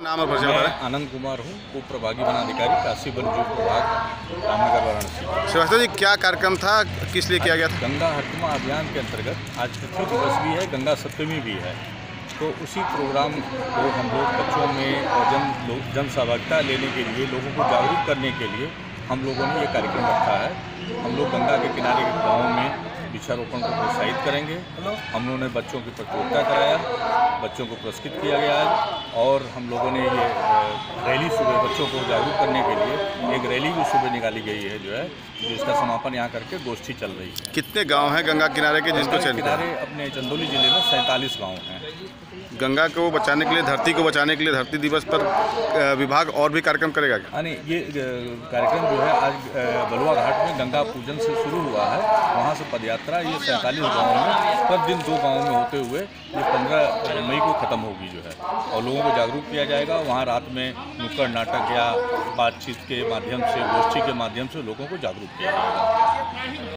नाम और परिचय मैं बताएं। आनंद कुमार हूँ, उप प्रभागी वनाधिकारी काशी वन जीव प्रभाग, रामनगर, वाराणसी। श्रीवास्तव जी, क्या कार्यक्रम था, किस लिए किया गया था? गंगा हरतमा अभियान के अंतर्गत आज पृथ्वी दिवस भी है, गंगा सप्तमी भी है, तो उसी प्रोग्राम को हम लोग बच्चों में और जन सहभागिता लेने के लिए, लोगों को जागरूक करने के लिए हम लोगों ने ये कार्यक्रम रखा है। हम लोग गंगा के किनारे के गाँव में वृक्षारोपण को प्रोत्साहित करेंगे। हम लोगों ने बच्चों की प्रतियोगिता कराया, बच्चों को पुरस्कृत किया गया है और हम लोगों ने ये रैली सुबह बच्चों को जागरूक करने के लिए एक रैली भी सुबह निकाली गई है जो इसका समापन यहाँ करके गोष्ठी चल रही है। कितने गांव हैं गंगा किनारे के जिसको चयनित किया? किनारे अपने चंदौली जिले में 47 गाँव हैं। गंगा को बचाने के लिए, धरती को बचाने के लिए धरती दिवस पर विभाग और भी कार्यक्रम करेगा क्या? यानी ये कार्यक्रम जो है आज बलुआ घाट में गंगा पूजन से शुरू हुआ है, वहाँ से पदयात्रा ये 47 गाँव में प्रतिदिन 2 गाँव में होते हुए ये 15 मई को ख़त्म होगी जो है, और लोगों को जागरूक किया जाएगा। वहाँ रात में नुक्कड़ नाटक या बातचीत के माध्यम से, गोष्ठी के माध्यम से लोगों को जागरूक किया जाएगा।